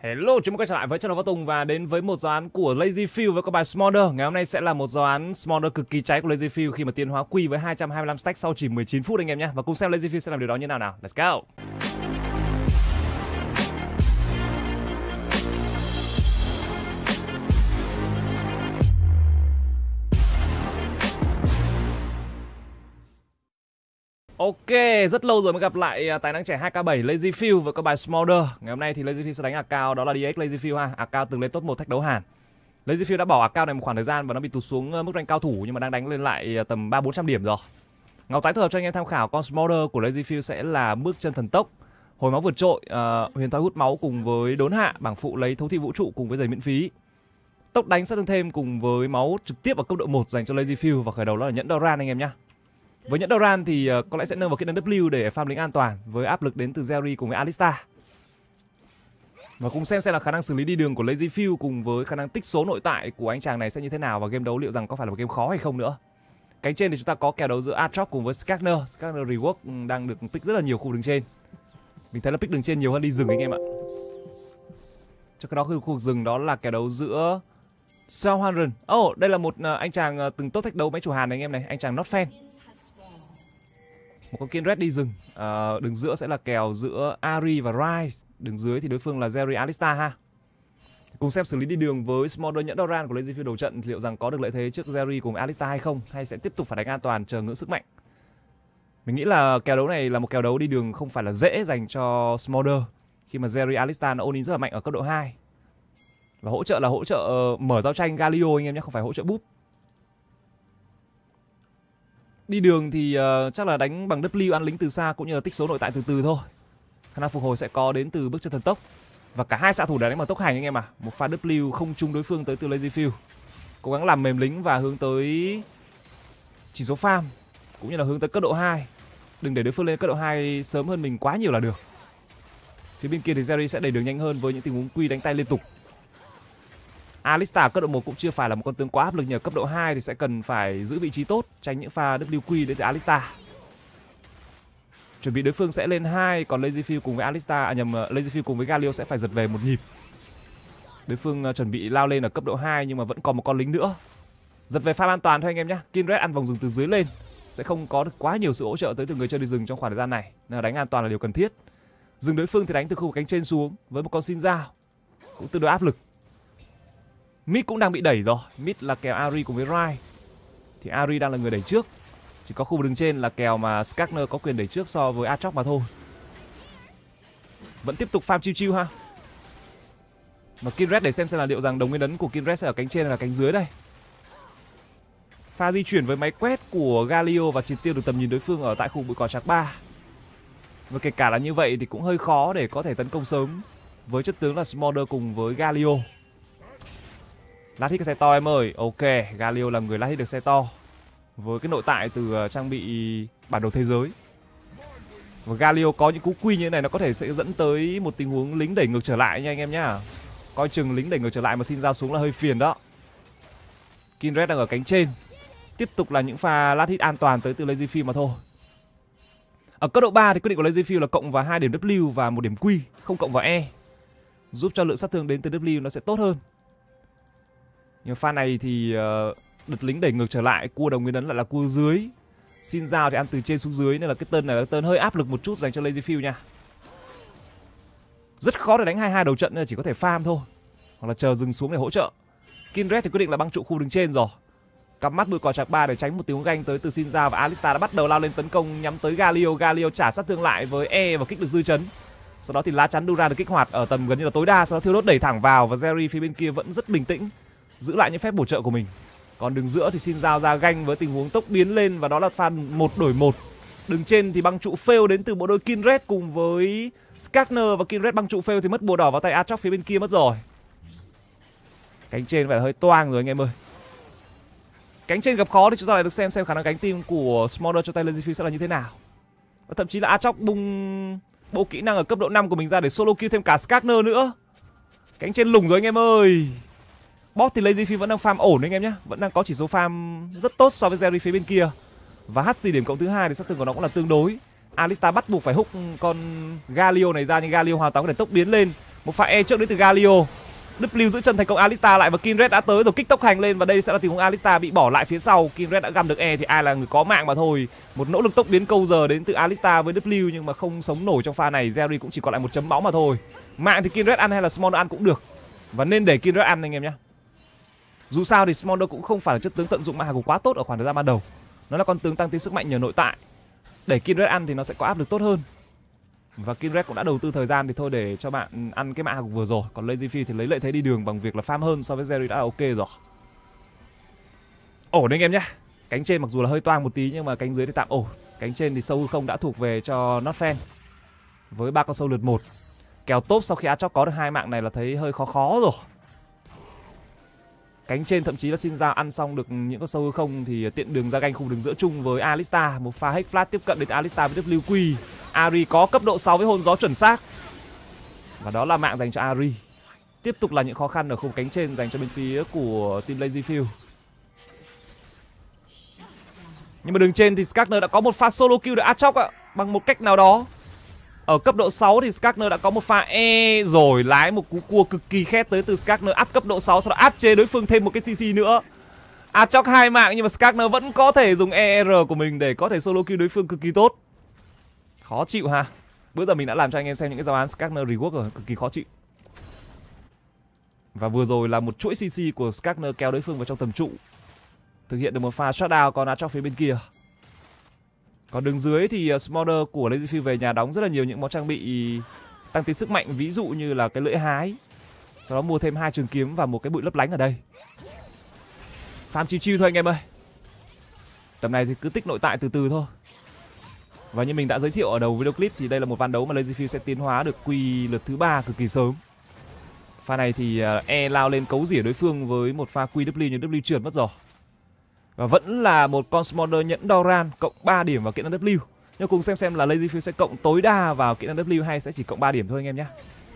Hello, chúng mình quay trở lại với channel Võ Tùng và đến với một giáo án của Lazy Field với các bài Smolder. Ngày hôm nay sẽ là một giáo án Smolder cực kỳ cháy của Lazy Field khi mà tiến hóa quy với 225 stack sau chỉ 19 phút anh em nhé. Và cùng xem Lazy Field sẽ làm điều đó như nào. Let's go. Ok, rất lâu rồi mới gặp lại tài năng trẻ 2K7 Lazy Field với các bài Smolder. Ngày hôm nay thì Lazy Field sẽ đánh account đó là DX Lazy Field ha. Account từng lên top 1 thách đấu Hàn. Lazy Field đã bỏ account này một khoảng thời gian và nó bị tụt xuống mức rank cao thủ nhưng mà đang đánh lên lại tầm 300-400 điểm rồi. Ngọc tái tổ hợp cho anh em tham khảo con Smolder của Lazy Field sẽ là bước chân thần tốc, hồi máu vượt trội, huyền thoại hút máu cùng với đốn hạ, bảng phụ lấy thấu thị vũ trụ cùng với giày miễn phí. Tốc đánh sát thương thêm cùng với máu trực tiếp ở cấp độ 1 dành cho Lazy Field và khởi đầu đó là nhẫn Doran anh em nhé. Với nhẫn Doran thì có lẽ sẽ nâng vào kỹ năng W để farm lính an toàn với áp lực đến từ Jerry cùng với Alistar. Và cùng xem là khả năng xử lý đi đường của Lazy Field cùng với khả năng tích số nội tại của anh chàng này sẽ như thế nào và game đấu liệu rằng có phải là một game khó hay không nữa. Cánh trên thì chúng ta có kèo đấu giữa Aatrox cùng với Skagner. Skagner rework đang được pick rất là nhiều khu đường trên. Mình thấy là pick đường trên nhiều hơn đi rừng anh em ạ. Cho cái đó khu vực rừng đó là kèo đấu giữa Southampton. Đây là một anh chàng từng tốt thách đấu mấy chủ Hàn này anh em này, anh chàng Not Fan. Một con Kindred đi rừng. Đường giữa sẽ là kèo giữa Ari và Rise. Đường dưới thì đối phương là Jerry Alistar ha. Cùng xem xử lý đi đường với Smolder nhẫn Doran của Lazy Field đầu trận liệu rằng có được lợi thế trước Jerry cùng Alistar hay không, hay sẽ tiếp tục phải đánh an toàn chờ ngưỡng sức mạnh. Mình nghĩ là kèo đấu này là một kèo đấu đi đường không phải là dễ dành cho Smolder khi mà Jerry Alistar nó ôn rất là mạnh ở cấp độ 2. Và hỗ trợ là hỗ trợ mở giao tranh Galio anh em nhé, không phải hỗ trợ búp. Đi đường thì chắc là đánh bằng W ăn lính từ xa cũng như là tích số nội tại từ từ thôi. Khả năng phục hồi sẽ có đến từ bước chân thần tốc. Và cả hai xạ thủ đã đánh bằng tốc hành anh em à. Một pha W không trúng đối phương tới từ Lazy Field. Cố gắng làm mềm lính và hướng tới chỉ số farm cũng như là hướng tới cấp độ 2. Đừng để đối phương lên cấp độ 2 sớm hơn mình quá nhiều là được. Phía bên kia thì Jerry sẽ đẩy đường nhanh hơn với những tình huống quy đánh tay liên tục. Alistar cấp độ 1 cũng chưa phải là một con tướng quá áp lực, nhờ cấp độ 2 thì sẽ cần phải giữ vị trí tốt, tránh những pha WQ đến từ Alistar. Chuẩn bị đối phương sẽ lên 2, còn Lazy Field cùng với Alistar, Lazy Field cùng với Galio sẽ phải giật về một nhịp. Đối phương chuẩn bị lao lên ở cấp độ 2 nhưng mà vẫn còn một con lính nữa. Giật về farm an toàn thôi anh em nhé. Kindred ăn vòng rừng từ dưới lên, sẽ không có được quá nhiều sự hỗ trợ tới từ người chơi đi rừng trong khoảng thời gian này, nên là đánh an toàn là điều cần thiết. Rừng đối phương thì đánh từ khu vực cánh trên xuống với một con xin dao cũng tương đối áp lực. Mid cũng đang bị đẩy rồi. Mid là kèo Ari cùng với Rai. Thì Ari đang là người đẩy trước. Chỉ có khu vực đường trên là kèo mà Skagner có quyền đẩy trước so với Aatrox mà thôi. Vẫn tiếp tục farm chill chill ha. Mà Kindred để xem là liệu rằng đồng nguyên ấn của Kindred sẽ ở cánh trên hay là cánh dưới đây. Pha di chuyển với máy quét của Galio và triệt tiêu được tầm nhìn đối phương ở tại khu bụi cỏ trạc 3. Và kể cả là như vậy thì cũng hơi khó để có thể tấn công sớm với chất tướng là Smolder cùng với Galio. Lát hit cái xe to em ơi. Ok, Galio là người lát hit được xe to với cái nội tại từ trang bị bản đồ thế giới. Và Galio có những cú quy như thế này nó có thể sẽ dẫn tới một tình huống lính đẩy ngược trở lại nha anh em nhá. Coi chừng lính đẩy ngược trở lại mà xin dao xuống là hơi phiền đó. Kindred đang ở cánh trên. Tiếp tục là những pha lát hit an toàn tới từ Lazy Field mà thôi. Ở cấp độ 3 thì quyết định của Lazy Field là cộng vào 2 điểm W và 1 điểm Q, không cộng vào E, giúp cho lượng sát thương đến từ W nó sẽ tốt hơn. Nhưng pha này thì đợt lính đẩy ngược trở lại, cua đồng nguyên ấn lại là cua dưới. Xin dao thì ăn từ trên xuống dưới nên là cái turn này là turn hơi áp lực một chút dành cho Lazy Field nha. Rất khó để đánh 2-2 đầu trận nên là chỉ có thể farm thôi, hoặc là chờ dừng xuống để hỗ trợ. Kindred thì quyết định là băng trụ khu đường trên rồi. Cắm mắt bụi cỏ trạc 3 để tránh một tiếng ganh tới từ Xin dao và Alistar đã bắt đầu lao lên tấn công nhắm tới Galio. Galio trả sát thương lại với E và kích được dư chấn. Sau đó thì lá chắn Duran được kích hoạt ở tầm gần như là tối đa, sau đó thiêu đốt đẩy thẳng vào và Jerry phía bên kia vẫn rất bình tĩnh giữ lại những phép bổ trợ của mình. Còn đường giữa thì Xin dao ra ganh với tình huống tốc biến lên và đó là pha 1 đổi 1. Đường trên thì băng trụ fail đến từ bộ đôi Kindred cùng với Skagner và Kindred băng trụ fail thì mất bùa đỏ vào tay Aatrox phía bên kia mất rồi. Cánh trên phải hơi toang rồi anh em ơi. Cánh trên gặp khó thì chúng ta lại được xem khả năng cánh team của Smolder cho tay Lazy Field sẽ là như thế nào. Và thậm chí là Aatrox bung bộ kỹ năng ở cấp độ 5 của mình ra để solo kill thêm cả Skagner nữa. Cánh trên lủng rồi anh em ơi. Bot thì Lazy Field vẫn đang farm ổn anh em nhé, vẫn đang có chỉ số farm rất tốt so với Jerry phía bên kia. Và HC điểm cộng thứ 2 thì sát thương của nó cũng là tương đối. Alistar bắt buộc phải húc con Galio này ra nhưng Galio hoàn toàn có thể tốc biến lên Một pha E trước đến từ Galio. W giữ chân thành công Alistar lại và Kindred đã tới rồi, kích tốc hành lên và đây sẽ là tình huống Alistar bị bỏ lại phía sau. Kindred đã găm được E thì ai là người có mạng mà thôi. Một nỗ lực tốc biến câu giờ đến từ Alistar với W nhưng mà không sống nổi trong pha này. Jerry cũng chỉ còn lại một chấm máu mà thôi. Mạng thì Kindred ăn hay là Smolder ăn cũng được. Và nên để Kindred ăn anh em nhé. Dù sao thì Smolder cũng không phải là chất tướng tận dụng mạng của quá tốt ở khoảng thời gian ban đầu. Nó là con tướng tăng tiến sức mạnh nhờ nội tại. Để Kindred ăn thì nó sẽ có áp lực tốt hơn. Và Kindred cũng đã đầu tư thời gian thì thôi để cho bạn ăn cái mạng vừa rồi. Còn Lazyfield thì lấy lợi thế đi đường bằng việc là farm hơn so với Jerry đã ok rồi. Ổn anh em nhé. Cánh trên mặc dù là hơi toang một tí nhưng mà cánh dưới thì tạm ổn. Cánh trên thì sâu hư không đã thuộc về cho Notfen với 3 con sâu lượt 1. Kèo top sau khi Aatrox có được 2 mạng này là thấy hơi khó rồi. Cánh trên thậm chí là xin ra ăn xong được những con sâu hư không thì tiện đường ra ganh khu đường giữa chung với Alistar. Một pha hack flash tiếp cận đến Alistar với WQ. Ahri có cấp độ 6 với hồn gió chuẩn xác. Và đó là mạng dành cho Ahri. Tiếp tục là những khó khăn ở khu cánh trên dành cho bên phía của team Lazyfield. Nhưng mà đường trên thì Skagner đã có một pha solo kill được Aatrox ạ. Bằng một cách nào đó. Ở cấp độ 6 thì Skagner đã có một pha E rồi lái một cú cua cực kỳ khét tới từ Skagner áp cấp độ 6, sau đó áp chế đối phương thêm một cái CC nữa. Aatrox 2 mạng nhưng mà Skagner vẫn có thể dùng ER của mình để có thể solo kill đối phương cực kỳ tốt. Khó chịu ha. Bữa giờ mình đã làm cho anh em xem những cái giao án Skagner rework rồi, cực kỳ khó chịu. Và vừa rồi là một chuỗi CC của Skagner kéo đối phương vào trong tầm trụ. Thực hiện được một pha shutdown còn Aatrox phía bên kia. Còn đường dưới thì Smolder của Lazyfield về nhà đóng rất là nhiều những món trang bị tăng tiến sức mạnh, ví dụ như là cái lưỡi hái. Sau đó mua thêm 2 trường kiếm và một cái bụi lấp lánh ở đây. Farm chill chill thôi anh em ơi. Tầm này thì cứ tích nội tại từ từ thôi. Và như mình đã giới thiệu ở đầu video clip thì đây là một ván đấu mà Lazyfield sẽ tiến hóa được quy lượt thứ 3 cực kỳ sớm. Pha này thì E lao lên cấu rỉa đối phương với một pha QW nhưng W trượt mất rồi. Và vẫn là một con Smolder nhẫn Doran cộng 3 điểm vào kỹ năng W. Nhưng cùng xem là Lazyfield sẽ cộng tối đa vào kỹ năng W hay sẽ chỉ cộng 3 điểm thôi anh em nhé.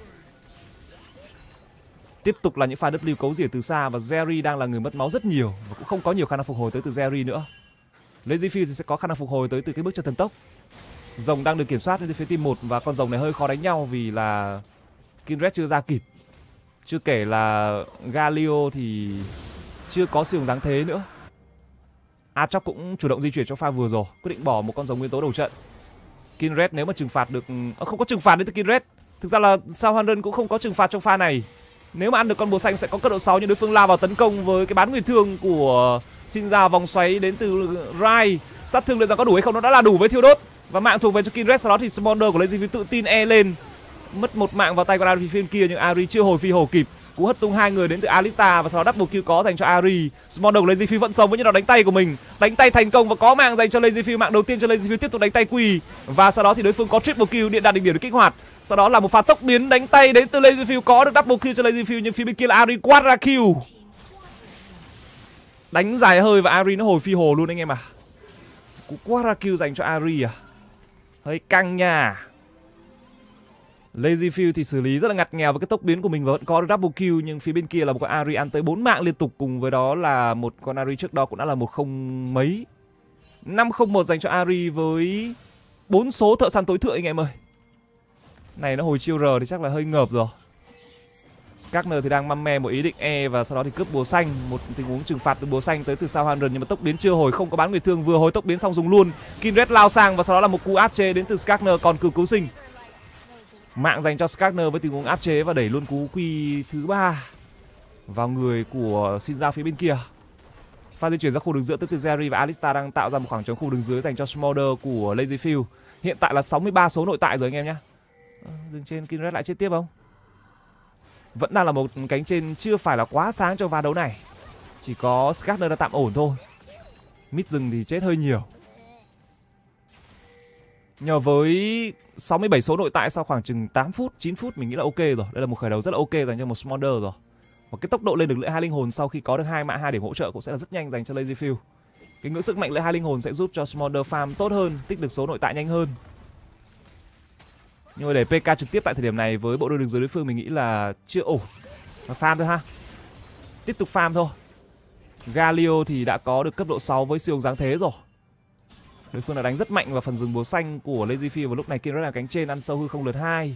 Tiếp tục là những pha W cấu rỉa từ xa và Jerry đang là người mất máu rất nhiều và cũng không có nhiều khả năng phục hồi tới từ Jerry nữa. Lazyfield thì sẽ có khả năng phục hồi tới từ cái bước chân thần tốc. Rồng đang được kiểm soát đến phía team 1 và con rồng này hơi khó đánh nhau vì là Kindred chưa ra kịp. Chưa kể là Galio thì chưa có siêu dáng thế nữa. Aatrox cũng chủ động di chuyển trong pha vừa rồi, quyết định bỏ một con rồng nguyên tố đầu trận. Kindred nếu mà trừng phạt được, không có trừng phạt đến từ Kindred. Thực ra là Southampton cũng không có trừng phạt trong pha này. Nếu mà ăn được con bồ xanh sẽ có cấp độ 6 nhưng đối phương lao vào tấn công với cái bán nguyên thương của Shinra, vòng xoáy đến từ Rai. Sát thương liệu rằng có đủ hay không, nó đã là đủ với thiêu đốt. Và mạng thuộc về cho Kindred, sau đó thì Smolder của Lazyfield tự tin E lên. Mất một mạng vào tay của Ahri phía kia nhưng Ahri chưa hồi phi hổ kịp. Cú hất tung 2 người đến từ Alistar và sau đó double kill có dành cho Ahri. Smolder của Lazyfield vẫn sống với những đòn đánh tay của mình. Đánh tay thành công và có mạng dành cho Lazyfield, mạng đầu tiên cho Lazyfield, tiếp tục đánh tay Quỳ. Và sau đó thì đối phương có triple kill, điện đạt đỉnh điểm được kích hoạt. Sau đó là một pha tốc biến đánh tay đến từ Lazyfield, có được double kill cho Lazyfield nhưng phía bên kia là Ahri quadra kill. Đánh dài hơi và Ahri nó hồi phi hồ luôn anh em à. Cú quadra kill dành cho Ahri à. Hơi căng nha. Lazyfield thì xử lý rất là ngặt nghèo với cái tốc biến của mình và vẫn có double kill nhưng phía bên kia là một con Ahri ăn tới 4 mạng liên tục, cùng với đó là một con Ahri trước đó cũng đã là 10 mấy. 501 dành cho Ahri với 4 số thợ săn tối thượng anh em ơi. Này nó hồi chiêu R thì chắc là hơi ngợp rồi. Skagner thì đang măm me một ý định E và sau đó thì cướp búa xanh, một tình huống trừng phạt từ búa xanh tới từ Southampton nhưng mà tốc biến chưa hồi, không có bán người thương, vừa hồi tốc biến xong dùng luôn. Kindred lao sang và sau đó là một cú áp chế đến từ Skagner, còn cứu sinh. Mạng dành cho Skagner với tình huống áp chế và đẩy luôn cú quy thứ 3 vào người của Shinra phía bên kia. Pha di chuyển ra khu đường giữa tới từ Jerry và Alistar đang tạo ra một khoảng trống khu đường dưới dành cho Smolder của Lazyfield. Hiện tại là 63 số nội tại rồi anh em nhé. Đường trên Kindred lại chết tiếp không? Vẫn đang là một cánh trên chưa phải là quá sáng cho ván đấu này. Chỉ có Skagner đã tạm ổn thôi. Mid rừng thì chết hơi nhiều. Nhờ với 67 số nội tại sau khoảng chừng 8 phút, 9 phút mình nghĩ là ok rồi. Đây là một khởi đầu rất là ok dành cho một Smolder rồi. Và cái tốc độ lên được lưỡi 2 linh hồn sau khi có được 2 mạng 2 điểm hỗ trợ cũng sẽ là rất nhanh dành cho Lazyfield. Cái ngưỡng sức mạnh lưỡi 2 linh hồn sẽ giúp cho Smolder farm tốt hơn, tích được số nội tại nhanh hơn. Nhưng mà để PK trực tiếp tại thời điểm này với bộ đôi đường dưới đối phương mình nghĩ là chưa ổn. Và farm thôi ha. Tiếp tục farm thôi. Galio thì đã có được cấp độ 6 với siêu dáng thế rồi. Đối phương đã đánh rất mạnh vào phần rừng búa xanh của Lazyfield và lúc này Kindred là cánh trên ăn sâu hư không lượt 2.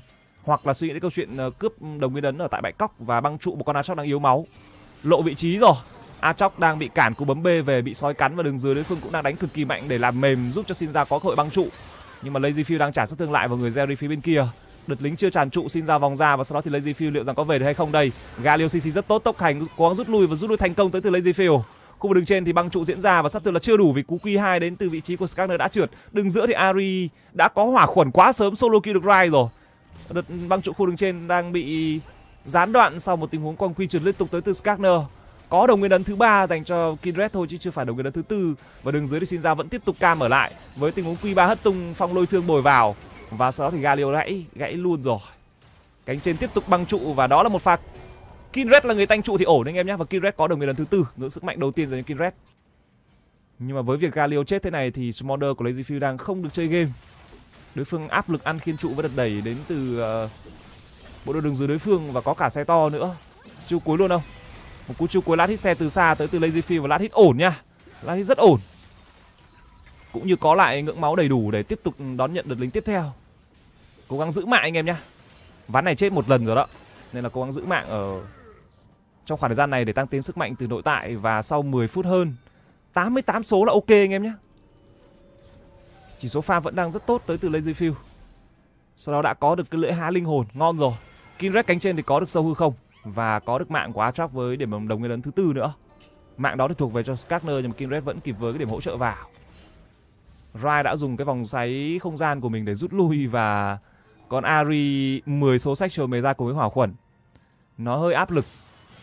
hoặc là suy nghĩ đến câu chuyện cướp đồng nguyên ấn ở tại bãi cóc và băng trụ một con Aatrox đang yếu máu. Lộ vị trí rồi. Aatrox đang bị cản cú bấm B về, bị sói cắn và đường dưới đối phương cũng đang đánh cực kỳ mạnh để làm mềm giúp cho Shinra có cơ hội băng trụ. Nhưng mà Lazyfield đang trả sát thương lại vào người Jerry phía bên kia. Đợt lính chưa tràn trụ, Shinra vòng ra và sau đó thì Lazyfield liệu rằng có về được hay không đây. Galio CC rất tốt, tốc hành cố gắng rút lui thành công tới từ Lazyfield. Khu vực đường trên thì băng trụ diễn ra và sát thương là chưa đủ vì cú Q2 đến từ vị trí của Skagner đã trượt. Đường giữa thì Ari đã có hỏa khuẩn quá sớm, solo kill được Rai rồi. Đợt băng trụ khu đường trên đang bị gián đoạn sau một tình huống quang quy trượt liên tục tới từ Skagner. Có đồng nguyên ấn thứ 3 dành cho Kindred thôi chứ chưa phải đồng nguyên ấn thứ 4. Và đường dưới thì Shinra vẫn tiếp tục cam ở lại với tình huống Q3 hất tung phong lôi thương bồi vào. Và sau đó thì Galio gãy luôn rồi. Cánh trên tiếp tục băng trụ và đó là một pha. Kindred là người tanh trụ thì ổn anh em nhé. Và Kindred có đồng nguyên ấn thứ 4, ngưỡng sức mạnh đầu tiên dành cho Kindred. Nhưng mà với việc Galio chết thế này thì Smolder của Lazyfield đang không được chơi game. Đối phương áp lực ăn khiên trụ với đợt đẩy đến từ bộ đội đường dưới đối phương và có cả xe to nữa. Chiêu cuối luôn không? Một cú chiêu cuối lát hit xe từ xa tới từ Lazyfield và lát hit ổn nha. Lát hit rất ổn. Cũng như có lại ngưỡng máu đầy đủ để tiếp tục đón nhận đợt lính tiếp theo. Cố gắng giữ mạng anh em nhá. Ván này chết một lần rồi đó. Nên là cố gắng giữ mạng ở trong khoảng thời gian này để tăng tiến sức mạnh từ nội tại. Và sau 10 phút hơn 88 số là ok anh em nhé. Chỉ số farm vẫn đang rất tốt tới từ Lazyfield. Sau đó đã có được cái lưỡi há linh hồn, ngon rồi. Kindred cánh trên thì có được sâu hư không và có được mạng của Aatrox với điểm đồng nguyên ấn thứ 4 nữa. Mạng đó thì thuộc về cho Skagner nhưng mà Kindred vẫn kịp với cái điểm hỗ trợ vào. Rai đã dùng cái vòng xoáy không gian của mình để rút lui và còn Ari 10 số sách trồi mề ra cùng với hỏa khuẩn. Nó hơi áp lực.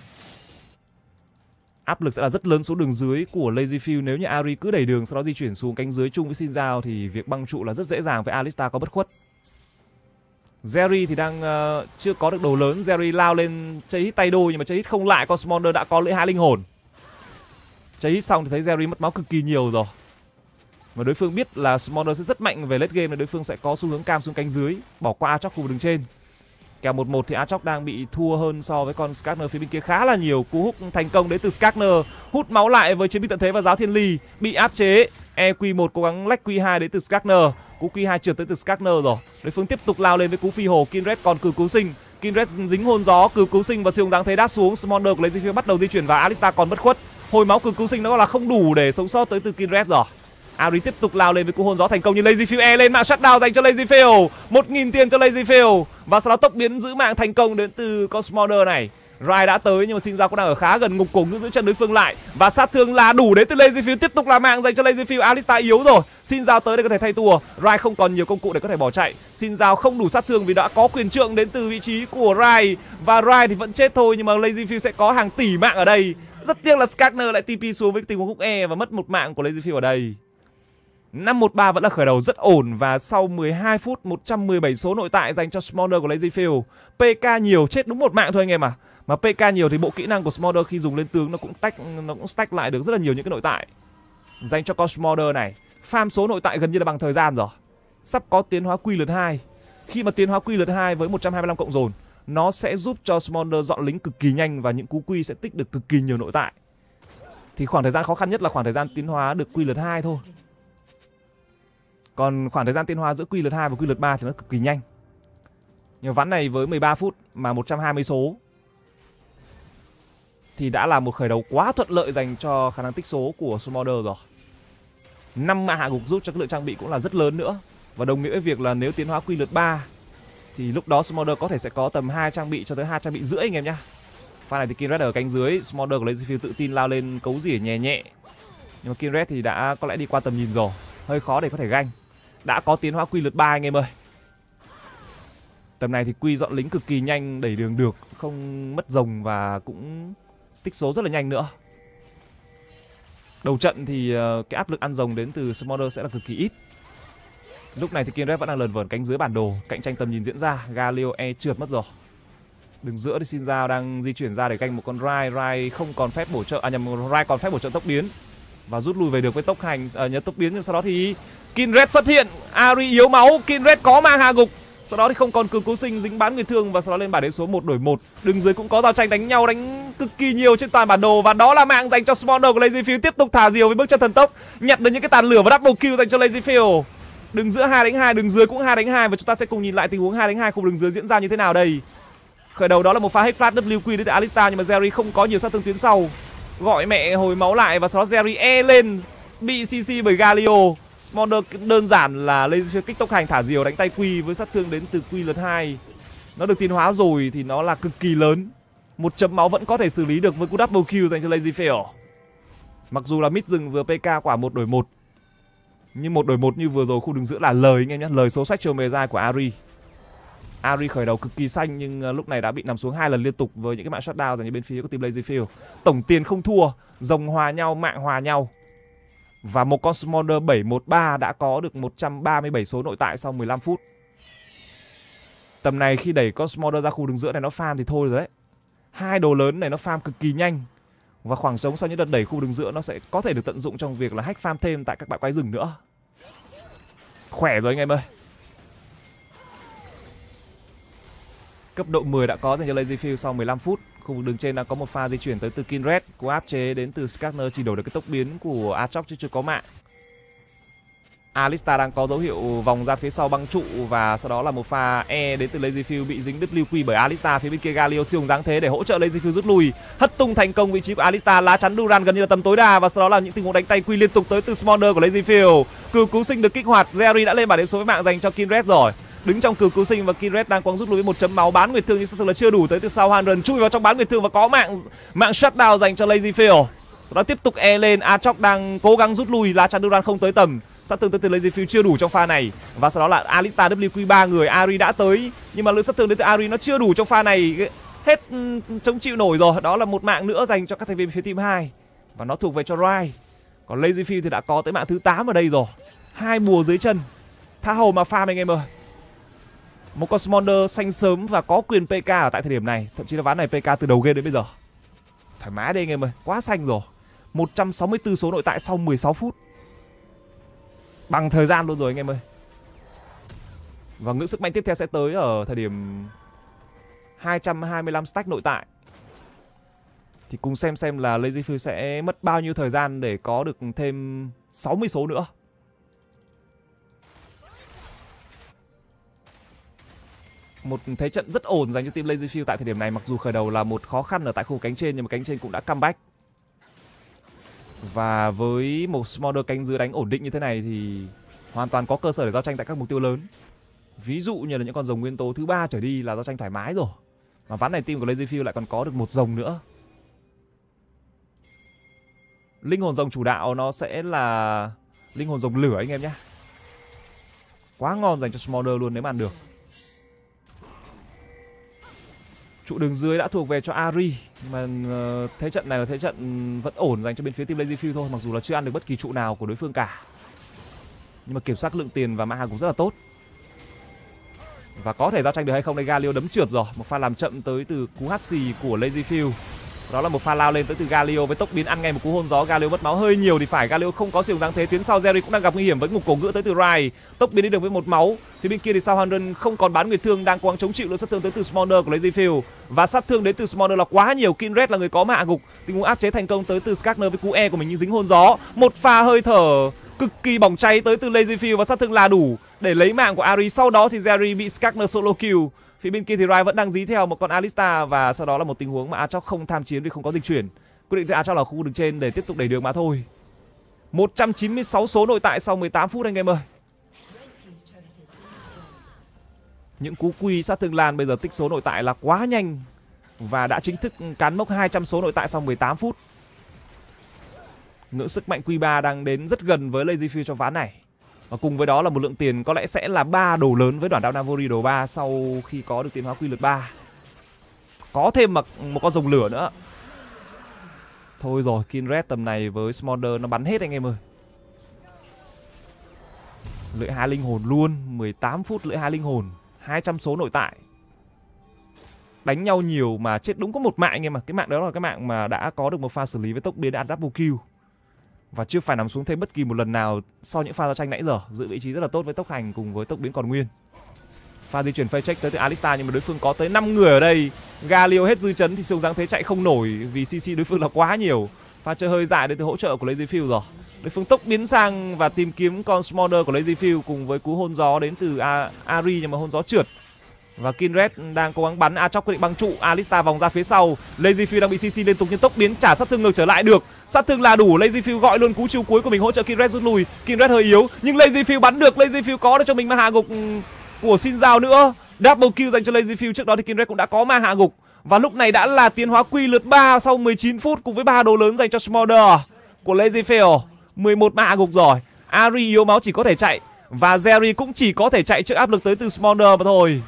Áp lực sẽ là rất lớn xuống đường dưới của Lazyfield nếu như Ari cứ đẩy đường sau đó di chuyển xuống cánh dưới chung với Shinra thì việc băng trụ là rất dễ dàng với Alistar có bất khuất. Jerry thì đang chưa có được đồ lớn. Jerry lao lên chơi hit tay đôi nhưng mà chơi hit không lại. Con Smolder đã có lưỡi há linh hồn. Chơi hit xong thì thấy Jerry mất máu cực kỳ nhiều rồi. Và đối phương biết là Smolder sẽ rất mạnh về late game, nên đối phương sẽ có xu hướng cam xuống cánh dưới, bỏ qua Aatrox khu vực đường trên. Kèo 1-1 thì Aatrox đang bị thua hơn so với con Skagner phía bên kia khá là nhiều. Cú hút thành công đến từ Skagner, hút máu lại với chiến binh tận thế và giáo thiên ly bị áp chế. EQ1 cố gắng lách Q2 đến từ Skagner. Cú Q2 trượt tới từ Skagner rồi. Đối phương tiếp tục lao lên với cú phi hồ. Kindred còn cử cứu sinh. Kindred dính hôn gió, cử cứu sinh và siêu dáng thế đáp xuống. Smolder của Lazyfield bắt đầu di chuyển và Alistar còn bất khuất. Hồi máu cử cứu sinh nó là không đủ để sống sót tới từ Kindred rồi. Ari tiếp tục lao lên với cú hôn gió thành công nhưng Lazyfield e lên mạng shutdown dành cho Lazyfield. 1000 tiền cho Lazyfield và sau đó tốc biến giữ mạng thành công đến từ con Smolder này. Rai đã tới nhưng mà Shinra cũng đang ở khá gần, ngục cổ giữ chân đối phương lại và sát thương là đủ đến từ Lazyfield, tiếp tục là mạng dành cho Lazyfield. Alistar yếu rồi, Shinra tới để có thể thay tua. Rai không còn nhiều công cụ để có thể bỏ chạy. Shinra không đủ sát thương vì đã có quyền trượng đến từ vị trí của Rai và Rai thì vẫn chết thôi nhưng mà Lazyfield sẽ có hàng tỷ mạng ở đây. Rất tiếc là Skagner lại TP xuống với tình huống húc E và mất một mạng của Lazyfield ở đây. 5-1-3 vẫn là khởi đầu rất ổn và sau 12 phút 117 số nội tại dành cho Smolder của Lazyfield. PK nhiều chết đúng một mạng thôi anh em à. Mà PK nhiều thì bộ kỹ năng của Smolder khi dùng lên tướng nó cũng stack lại được rất là nhiều những cái nội tại dành cho con Smolder này. Farm số nội tại gần như là bằng thời gian rồi. Sắp có tiến hóa quy lượt 2. Khi mà tiến hóa quy lượt 2 với 125 cộng dồn, nó sẽ giúp cho Smolder dọn lính cực kỳ nhanh và những cú quy sẽ tích được cực kỳ nhiều nội tại. Thì khoảng thời gian khó khăn nhất là khoảng thời gian tiến hóa được quy lượt 2 thôi. Còn khoảng thời gian tiến hóa giữa quy lượt 2 và quy lượt 3 thì nó cực kỳ nhanh. Nhưng ván này với 13 phút mà 120 số thì đã là một khởi đầu quá thuận lợi dành cho khả năng tích số của Smolder rồi. 5 mạng hạ gục giúp cho cái lượng trang bị cũng là rất lớn nữa. Và đồng nghĩa với việc là nếu tiến hóa quy lượt 3 thì lúc đó Smolder có thể sẽ có tầm 2 trang bị cho tới 2 trang bị rưỡi anh em nhá. Pha này thì Kindred ở cánh dưới, Smolder của Lazyfield tự tin lao lên cấu rỉa nhẹ nhẹ. Nhưng mà Kindred thì đã có lẽ đi qua tầm nhìn rồi, hơi khó để có thể ganh. Đã có tiến hóa quy lượt 3 anh em ơi. Tầm này thì quy dọn lính cực kỳ nhanh, đẩy đường được, không mất rồng và cũng tích số rất là nhanh nữa. Đầu trận thì cái áp lực ăn rồng đến từ Smolder sẽ là cực kỳ ít. Lúc này thì Kindred vẫn đang lờn vờn cánh dưới bản đồ, cạnh tranh tầm nhìn diễn ra. Galio E trượt mất rồi. Đường giữa thì Shinra đang di chuyển ra để canh một con Rai. Rai không còn phép bổ trợ, Rai còn phép bổ trợ tốc biến và rút lui về được với tốc hành nhớ tốc biến. Nhưng sau đó thì Kindred xuất hiện, Ari yếu máu, Kindred có mang hạ gục. Sau đó thì không còn cứu sinh, dính bán người thương và sau đó lên bảng điểm số 1 đổi 1. Đường dưới cũng có giao tranh đánh nhau, đánh cực kỳ nhiều trên toàn bản đồ và đó là mạng dành cho Smolder của Lazyfield. Tiếp tục thả diều với bước chân thần tốc, nhặt được những cái tàn lửa và double kill dành cho Lazyfield. Đường giữa 2 đánh 2, đường dưới cũng 2 đánh 2 và chúng ta sẽ cùng nhìn lại tình huống 2 đánh 2 khu đường dưới diễn ra như thế nào đây. Khởi đầu đó là một pha hết flash WQ đến từ Alistar nhưng mà Jerry không có nhiều sát thương tuyến sau. Gọi mẹ hồi máu lại và sau đó Jerry e lên, bị CC bởi Galio. Smolder đơn giản là laser kích tốc hành thả diều đánh tay Quy với sát thương đến từ Quy lượt 2. Nó được tiến hóa rồi thì nó là cực kỳ lớn. 1 chấm máu vẫn có thể xử lý được với cú double kill dành cho Lazyfield. Mặc dù là mid rừng vừa PK quả 1 đổi 1. Nhưng 1 đổi 1 như vừa rồi khu đường giữa là lời anh em nhé, lời số sách chiều mề dai của Ari. Ari khởi đầu cực kỳ xanh nhưng lúc này đã bị nằm xuống 2 lần liên tục với những cái mạng shutdown dành cho bên phía của team Lazyfield. Tổng tiền không thua, rồng hòa nhau, mạng hòa nhau. Và một con Smolder 713 đã có được 137 số nội tại sau 15 phút. Tầm này khi đẩy con Smolder ra khu đường giữa này nó farm thì thôi rồi đấy. 2 đồ lớn này nó farm cực kỳ nhanh. Và khoảng trống sau những đợt đẩy khu đường giữa nó sẽ có thể được tận dụng trong việc là hack farm thêm tại các bãi quái rừng nữa. Khỏe rồi anh em ơi. Cấp độ 10 đã có dành cho Lazyfield sau 15 phút. Khu vực đường trên đã có một pha di chuyển tới từ Kinred. Cú áp chế đến từ Skarner chỉ đổi được cái tốc biến của Aatrox chứ chưa có mạng. Alistar đang có dấu hiệu vòng ra phía sau băng trụ. Và sau đó là một pha E đến từ Lazyfield bị dính WQ bởi Alistar. Phía bên kia Galio siêu hùng dáng thế để hỗ trợ Lazyfield rút lui. Hất tung thành công vị trí của Alistar. Lá chắn Duran gần như là tầm tối đa. Và sau đó là những tình huống đánh tay Quy liên tục tới từ Smolder của Lazyfield. Cừu cứu sinh được kích hoạt. Jerry đã lên bản điểm số với mạng dành cho Kinred rồi. Đứng trong cừu cứu sinh và Kinred đang quăng rút lui với 1 chấm máu, bán nguyệt thương nhưng sát thương là chưa đủ tới từ sau. Hanron chui vào trong bán nguyệt thương và có mạng shutdown dành cho Lazyfield. Sau đó tiếp tục e lên, Aatrox đang cố gắng rút lui, lá chắn Duran không tới tầm. Sát thương tới từ Lazyfield chưa đủ trong pha này. Và sau đó là Alistar WQ 3 người, Ari đã tới nhưng mà lượng sát thương đến từ Ari nó chưa đủ trong pha này. Hết chống chịu nổi rồi. Đó là một mạng nữa dành cho các thành viên phía team 2 và nó thuộc về cho Rai. Còn Lazyfield thì đã có tới mạng thứ 8 ở đây rồi. 2 bùa dưới chân. Tha hồ mà farm anh em ơi. Một con Smolder xanh sớm và có quyền PK ở tại thời điểm này. Thậm chí là ván này PK từ đầu game đến bây giờ. Thoải mái đây anh em ơi, quá xanh rồi. 164 số nội tại sau 16 phút. Bằng thời gian luôn rồi anh em ơi. Và ngưỡng sức mạnh tiếp theo sẽ tới ở thời điểm 225 stack nội tại. Thì cùng xem là Lazyfield sẽ mất bao nhiêu thời gian để có được thêm 60 số nữa. Một thế trận rất ổn dành cho team Lazyfield tại thời điểm này. Mặc dù khởi đầu là một khó khăn ở tại khu cánh trên nhưng mà cánh trên cũng đã comeback. Và với một Smolder cánh dưới đánh ổn định như thế này thì hoàn toàn có cơ sở để giao tranh tại các mục tiêu lớn. Ví dụ như là những con rồng nguyên tố thứ 3 trở đi là giao tranh thoải mái rồi. Và ván này team của Lazyfield lại còn có được một rồng nữa. Linh hồn rồng chủ đạo nó sẽ là linh hồn rồng lửa anh em nhé. Quá ngon dành cho Smolder luôn nếu mà ăn được. Trụ đường dưới đã thuộc về cho Ari. Nhưng mà thế trận này là thế trận vẫn ổn dành cho bên phía team Lazyfield thôi. Mặc dù là chưa ăn được bất kỳ trụ nào của đối phương cả. Nhưng mà kiểm soát lượng tiền và mã hàng cũng rất là tốt. Và có thể giao tranh được hay không đây. Galio đấm trượt rồi. Một pha làm chậm tới từ cú hát xì của Lazyfield. Sau đó là một pha lao lên tới từ Galio với tốc biến ăn ngay một cú hôn gió. Galio mất máu hơi nhiều thì phải. Galio không có siêu dáng thế. Tuyến sau Jerry cũng đang gặp nguy hiểm với ngục cổ ngựa tới từ Rai. Tốc biến đi được với 1 máu. Phía bên kia thì Southampton không còn bán nguyệt thương, đang cố gắng chống chịu lượng sát thương tới từ Smolder của Lazyfield. Và sát thương đến từ Smolder là quá nhiều. Kinred là người có mạ ngục. Tình huống áp chế thành công tới từ Skarner với cú E của mình nhưng dính hôn gió. Một pha hơi thở cực kỳ bỏng cháy tới từ Lazyfield và sát thương là đủ để lấy mạng của Ari. Sau đó thì Jerry bị Skarner solo kill. Phía bên kia thì Rai vẫn đang dí theo một con Alistar. Và sau đó là một tình huống mà Aatrox không tham chiến vì không có dịch chuyển. Quyết định thì Aatrox là khu đường trên để tiếp tục đẩy đường mà thôi. 196 số nội tại sau 18 phút anh em ơi. Những cú quy sát thương lan bây giờ tích số nội tại là quá nhanh. Và đã chính thức cán mốc 200 số nội tại sau 18 phút. Ngưỡng sức mạnh Q3 đang đến rất gần với Lazyfield trong ván này. Và cùng với đó là một lượng tiền có lẽ sẽ là 3 đồ lớn với đoàn đao Navori đồ 3 sau khi có được tiến hóa quy lượt 3. Có thêm một con rồng lửa nữa. Thôi rồi, Kinred tầm này với Smolder nó bắn hết anh em ơi. Lưỡi 2 linh hồn luôn, 18 phút lưỡi 2 linh hồn, 200 số nội tại. Đánh nhau nhiều mà chết đúng có một mạng anh em à. Cái mạng đó là cái mạng mà đã có được một pha xử lý với tốc biến đã double kill. Và chưa phải nằm xuống thêm bất kỳ một lần nào sau những pha giao tranh nãy giờ. Giữ vị trí rất là tốt với tốc hành cùng với tốc biến còn nguyên. Pha di chuyển phase check tới từ Alistar nhưng mà đối phương có tới 5 người ở đây. Galio hết dư chấn thì siêu dáng thế chạy không nổi vì CC đối phương là quá nhiều. Pha chơi hơi dại đến từ hỗ trợ của Lazyfield rồi. Đối phương tốc biến sang và tìm kiếm con Smolder của Lazyfield cùng với cú hôn gió đến từ Ari, nhưng mà hôn gió trượt. Và Kindred đang cố gắng bắn, Aatrox quyết định băng trụ, Alistar vòng ra phía sau. Lazyfield đang bị CC liên tục nhưng tốc biến trả sát thương ngược trở lại được. Sát thương là đủ, Lazyfield gọi luôn cú chiêu cuối của mình hỗ trợ Kindred rút lui. Kindred hơi yếu nhưng Lazyfield bắn được, Lazyfield có được cho mình ma hạ gục của Xin Giao nữa. Double kill dành cho Lazyfield, trước đó thì Kindred cũng đã có ma hạ gục. Và lúc này đã là tiến hóa quy lượt 3 sau 19 phút cùng với 3 đồ lớn dành cho Smolder của Lazyfield. 11 ma hạ gục rồi. Ari yếu máu chỉ có thể chạy và Jerry cũng chỉ có thể chạy trước áp lực tới từ Smolder mà thôi.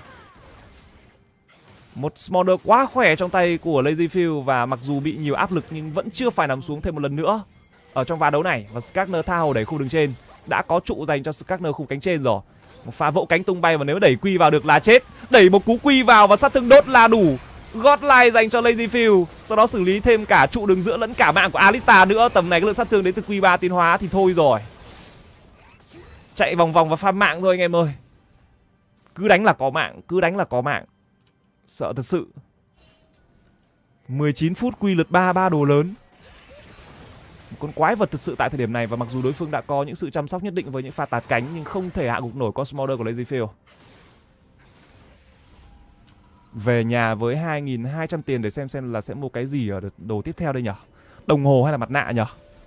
Một Smolder quá khỏe trong tay của Lazyfield và mặc dù bị nhiều áp lực nhưng vẫn chưa phải nằm xuống thêm một lần nữa ở trong ván đấu này. Và Skagner tha hồ đẩy khu đường trên, đã có trụ dành cho Skagner khu cánh trên rồi. Một pha vỗ cánh tung bay và nếu đẩy quy vào được là chết. Đẩy một cú quy vào và sát thương đốt là đủ. Godlike dành cho Lazyfield, sau đó xử lý thêm cả trụ đường giữa lẫn cả mạng của Alistar nữa. Tầm này cái lượng sát thương đến từ Q3 tiến hóa thì thôi rồi. Chạy vòng vòng và farm mạng thôi anh em ơi. Cứ đánh là có mạng, cứ đánh là có mạng. Sợ thật sự. 19 phút quy lượt 3, 3 đồ lớn. Một con quái vật thật sự tại thời điểm này. Và mặc dù đối phương đã có những sự chăm sóc nhất định với những pha tạt cánh, nhưng không thể hạ gục nổi con Smolder của Lazyfield. Về nhà với 2.200 tiền để xem là sẽ mua cái gì ở đồ tiếp theo đây nhỉ? Đồng hồ hay là mặt nạ nhỉ?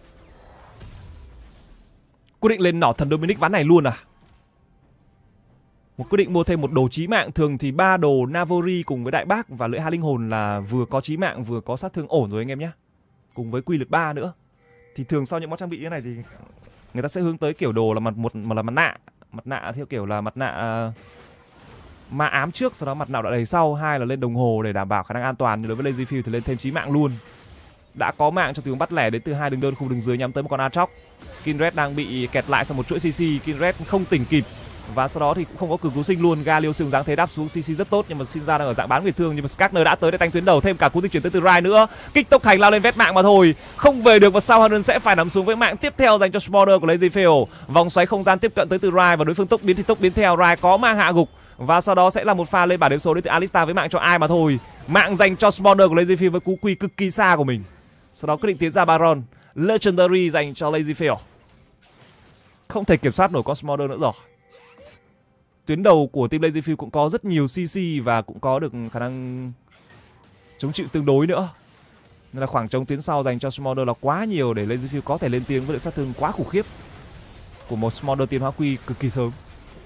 Quyết định lên nỏ thần Dominic ván này luôn à? Một quyết định mua thêm một đồ chí mạng. Thường thì 3 đồ Navori cùng với đại bác và lưỡi ha linh hồn là vừa có chí mạng vừa có sát thương ổn rồi anh em nhé. Cùng với quy lực 3 nữa. Thì thường sau những món trang bị như này thì người ta sẽ hướng tới kiểu đồ là một là mặt nạ. Mặt nạ theo kiểu là mặt nạ ma ám trước, sau đó mặt nạ đã đầy sau. Hai là lên đồng hồ để đảm bảo khả năng an toàn. Nhưng đối với Lazyfield thì lên thêm chí mạng luôn. Đã có mạng cho tình huống bắt lẻ đến từ 2 đường đơn khu đường dưới nhắm tới một con Aatrox. Kindred đang bị kẹt lại sau một chuỗi CC. Kindred không tỉnh kịp và sau đó thì cũng không có cứu sinh luôn. Galio sử dụng dáng thế đáp xuống CC rất tốt nhưng mà Xin Ra đang ở dạng bán người thương. Nhưng mà Skagner đã tới để tanh tuyến đầu, thêm cả cú dịch chuyển tới từ Rai nữa. Kích tốc hành lao lên vét mạng mà thôi, không về được và Southampton sẽ phải nằm xuống với mạng tiếp theo dành cho Smolder của Lazyfield. Vòng xoáy không gian tiếp cận tới từ Rai và đối phương tốc biến thì tốc biến theo. Rai có mang hạ gục và sau đó sẽ là một pha lên bảng điểm số đến từ Alistar với mạng cho ai mà thôi. Mạng dành cho Smolder của Lazyfield với cú quy cực kỳ xa của mình. Sau đó quyết định tiến ra Baron. Legendary dành cho Lazyfield. Không thể kiểm soát nổi con Smolder nữa rồi. Tuyến đầu của team Lazyfield cũng có rất nhiều CC và cũng có được khả năng chống chịu tương đối nữa. Nên là khoảng trống tuyến sau dành cho Smolder là quá nhiều để Lazyfield có thể lên tiếng với lượng sát thương quá khủng khiếp của một Smolder tiến hóa quy cực kỳ sớm.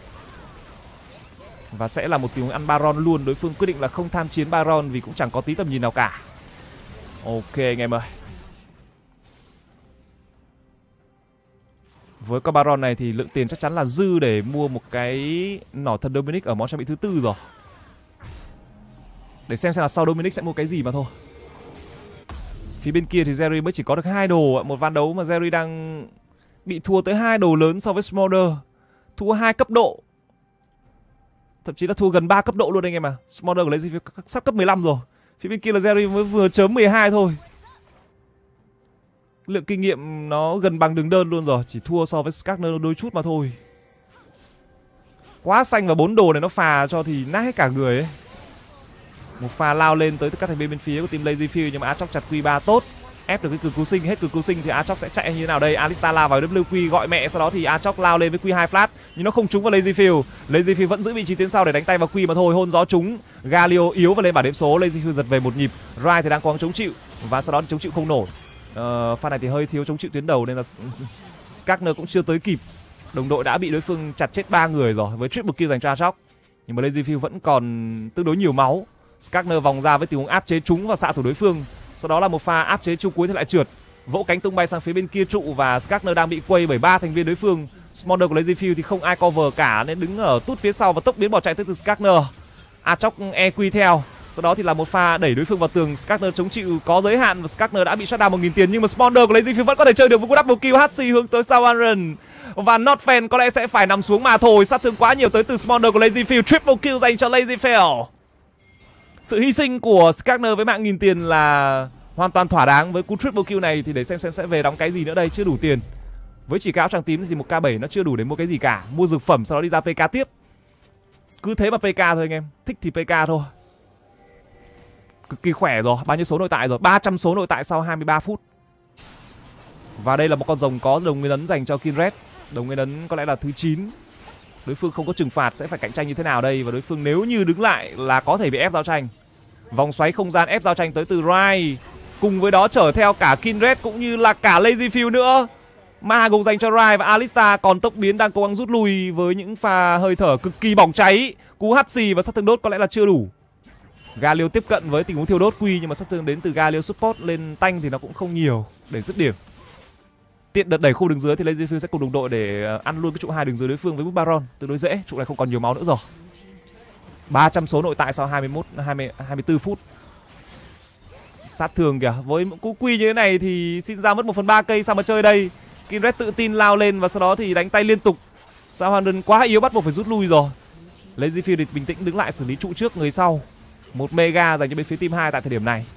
Và sẽ là một tình huống ăn Baron luôn. Đối phương quyết định là không tham chiến Baron vì cũng chẳng có tí tầm nhìn nào cả. Ok anh em ơi. Với con Baron này thì lượng tiền chắc chắn là dư để mua một cái nỏ thần Dominic ở món trang bị thứ 4 rồi. Để xem là sau Dominic sẽ mua cái gì mà thôi. Phía bên kia thì Jerry mới chỉ có được 2 đồ. Một ván đấu mà Jerry đang bị thua tới 2 đồ lớn so với Smolder. Thua 2 cấp độ. Thậm chí là thua gần 3 cấp độ luôn anh em à. Smolder của Lazyfield sắp cấp 15 rồi. Phía bên kia là Jerry mới vừa chớm 12 thôi. Lượng kinh nghiệm nó gần bằng đường đơn luôn rồi. Chỉ thua so với Skagner đôi chút mà thôi. Quá xanh và 4 đồ này nó phà cho thì nát hết cả người ấy. Một pha lao lên tới các thành viên bên phía của team Lazyfield. Nhưng mà Aatrox chặt Q3 tốt. Ép được cái cực cứu sinh. Hết cực cứu sinh thì Aatrox sẽ chạy như thế nào đây? Alistar lao vào WQ gọi mẹ. Sau đó thì Aatrox lao lên với Q2 flash. Nhưng nó không trúng vào Lazyfield. Lazyfield vẫn giữ vị trí tiến sau để đánh tay vào Q mà thôi. Hôn gió trúng. Galio yếu và lên bảng điểm số. Lazyfield giật về một nhịp. Rai thì đang cố gắng chống chịu. Và sau đó thì chống chịu không nổi. Pha này thì hơi thiếu chống chịu tuyến đầu nên là Skagner cũng chưa tới kịp. Đồng đội đã bị đối phương chặt chết 3 người rồi với triple kill dành cho Aatrox. Nhưng mà Lazyfield vẫn còn tương đối nhiều máu. Skagner vòng ra với tình huống áp chế trúng vào xạ thủ đối phương. Sau đó là một pha áp chế chung cuối thì lại trượt. Vỗ cánh tung bay sang phía bên kia trụ và Skagner đang bị quay bởi 3 thành viên đối phương. Smolder của Lazyfield thì không ai cover cả nên đứng ở tút phía sau và tốc biến bỏ chạy tới từ Skagner. Aatrox EQ theo. Sau đó thì là một pha đẩy đối phương vào tường. Skagner chống chịu có giới hạn và Skagner đã bị shutdown 1000 tiền. Nhưng mà Smolder của Lazyfield vẫn có thể chơi được với cú double kill. HC hướng tới Southampton. Và Notfen có lẽ sẽ phải nằm xuống mà thôi. Sát thương quá nhiều tới từ Smolder của Lazyfield. Triple kill dành cho Lazyfield. Sự hy sinh của Skagner với mạng 1000 tiền là hoàn toàn thỏa đáng. Với cú triple kill này thì để xem sẽ về đóng cái gì nữa đây. Chưa đủ tiền. Với chỉ cái áo tràng tím thì một K7 nó chưa đủ để mua cái gì cả. Mua dược phẩm sau đó đi ra PK tiếp. Cứ thế mà PK thôi anh em. Thích thì PK thôi. Cực kỳ khỏe rồi. Bao nhiêu số nội tại rồi? 300 số nội tại sau 23 phút. Và đây là một con rồng có đồng nguyên ấn dành cho Kindred. Đồng nguyên ấn có lẽ là thứ 9. Đối phương không có trừng phạt sẽ phải cạnh tranh như thế nào đây? Và đối phương nếu như đứng lại là có thể bị ép giao tranh. Vòng xoáy không gian ép giao tranh tới từ Rai. Cùng với đó chở theo cả Kindred cũng như là cả Lazy Field nữa. Ma gục dành cho Rai và Alistar. Còn tốc biến đang cố gắng rút lui với những pha hơi thở cực kỳ bỏng cháy. Cú hắt xì và sát thương đốt có lẽ là chưa đủ. Galio tiếp cận với tình huống thiêu đốt quy, nhưng mà sát thương đến từ Galio support lên tanh thì nó cũng không nhiều để dứt điểm. Tiện đợt đẩy khu đường dưới thì Lazy Field sẽ cùng đồng đội để ăn luôn cái trụ 2 đường dưới đối phương với bút Baron. Tương đối dễ, trụ này không còn nhiều máu nữa rồi. 300 số nội tại sau 24 phút. Sát thương kìa, với một cú quy như thế này thì xin ra mất 1/3 cây sao mà chơi đây. Kindred tự tin lao lên và sau đó thì đánh tay liên tục. Southampton quá yếu bắt buộc phải rút lui rồi. Lazy Field bình tĩnh đứng lại xử lý trụ trước người sau. Một mega dành cho bên phía team 2 tại thời điểm này.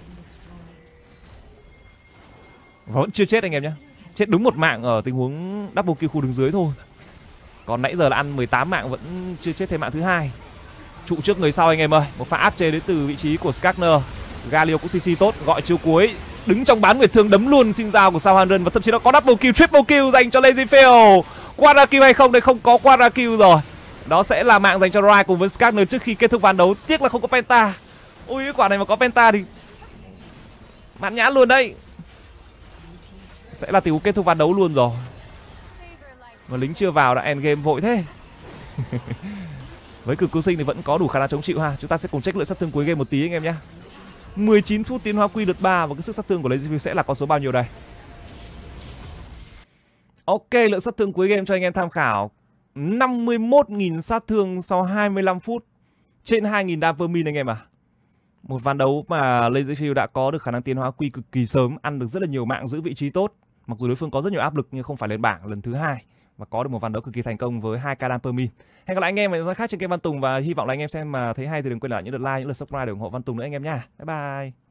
Và vẫn chưa chết anh em nhé. Chết đúng một mạng ở tình huống double kill khu đường dưới thôi. Còn nãy giờ là ăn 18 mạng vẫn chưa chết thêm mạng thứ 2. Trụ trước người sau anh em ơi. Một pha áp chế đến từ vị trí của Skagner. Galio cũng CC tốt, gọi chiêu cuối. Đứng trong bán nguyệt thương đấm luôn xin dao của Southampton. Và thậm chí nó có double kill, triple kill dành cho Lazy Field. Quadra kill hay không? Đây không có quadra kill rồi. Đó sẽ là mạng dành cho Rai cùng với Skagner trước khi kết thúc ván đấu. Tiếc là không có Penta. Ui cái quả này mà có Penta thì mãn nhãn luôn đấy. Sẽ là tình huống kết thúc ván đấu luôn rồi. Mà lính chưa vào đã endgame vội thế. Với cực cứu sinh thì vẫn có đủ khả năng chống chịu ha. Chúng ta sẽ cùng check lượng sát thương cuối game một tí anh em nhé. 19 phút tiến hóa quy đợt 3 và cái sức sát thương của Lazy Field sẽ là con số bao nhiêu đây? Ok, lượng sát thương cuối game cho anh em tham khảo. 51.000 sát thương sau 25 phút. Trên 2.000 đam per min anh em à. Một ván đấu mà Lazy Field đã có được khả năng tiến hóa quy cực kỳ sớm, ăn được rất là nhiều mạng, giữ vị trí tốt. Mặc dù đối phương có rất nhiều áp lực nhưng không phải lên bảng lần thứ 2 và có được một ván đấu cực kỳ thành công với 2k đam per min. Hẹn gặp lại anh em ở những khác trên kênh Văn Tùng và hy vọng là anh em xem mà thấy hay thì đừng quên để lại những lượt like, những lượt subscribe để ủng hộ Văn Tùng nữa anh em nha. Bye bye.